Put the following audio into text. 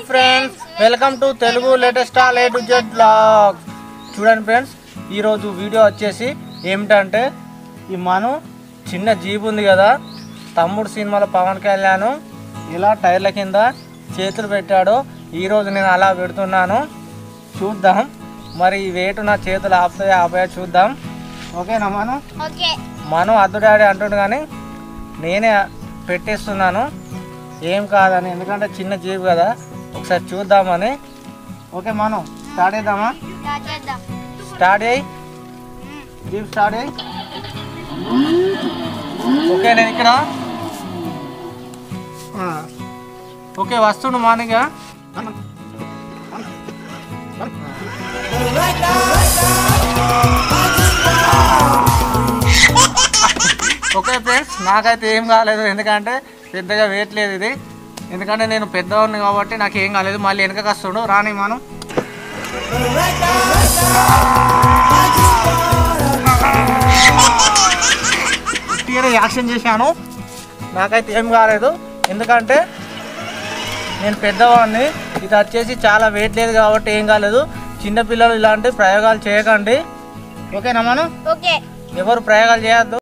Friends, welcome to Telugu latest all A to Z blogs. చూడండి friends, ఈరోజు video వచ్చేసి ఏమిటంటే ఈ మను చిన్న జీప్ ఉంది కదా, తమ్ముడు సినిమాలో పవన్ కళ్యాణ్ ఇలా టైర్ల కింద చేతులు పెట్టాడు. ఈరోజు నేను అలా పెడుతున్నాను. చూద్దాం మరి ఈ వెయిట్ నా చేతులు ఆపాయో చూద్దాం. ఓకేనా మను? మను అద్దు డాడీ అంటుండు కానీ నేనే పెట్టేస్తున్నాను, ఏం కాదని, ఎందుకంటే చిన్న జీప్ కదా, ఒకసారి చూద్దామని. ఓకే మను, స్టార్ట్ చేద్దామా? స్టార్ట్ అయ్యి జీప్ స్టార్ట్ అయ్యి. ఓకే నేను ఇక్కడ ఓకే వస్తుండు మార్నింగ్. ఓకే ఫ్రెండ్స్, నాకైతే ఏం కాలేదు, ఎందుకంటే పెద్దగా వెయిట్ లేదు ఇది, ఎందుకంటే నేను పెద్దవాడిని కాబట్టి నాకు ఏం కాలేదు. మళ్ళీ వెనకకి వస్తుండు, రాని మనం. తీరే యాక్షన్ చేశాను, నాకైతే ఏం కాలేదు, ఎందుకంటే నేను పెద్దవాడిని. ఇది వచ్చేసి చాలా వెయిట్ లేదు కాబట్టి ఏం కాలేదు. చిన్నపిల్లలు ఇలాంటి ప్రయోగాలు చేయకండి, ఓకేనా మనం? ఎవరు ప్రయోగాలు చేయొద్దు.